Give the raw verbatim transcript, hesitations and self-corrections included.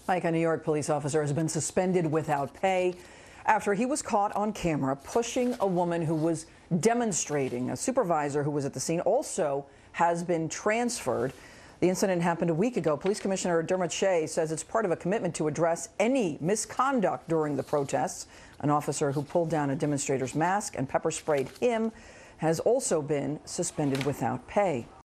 Mike, a New York police officer has been suspended without pay after he was caught on camera pushing a woman who was demonstrating. A supervisor who was at the scene also has been transferred. The incident happened a week ago. Police Commissioner Dermot Shea says it's part of a commitment to address any misconduct during the protests. An officer who pulled down a demonstrator's mask and pepper sprayed him has also been suspended without pay.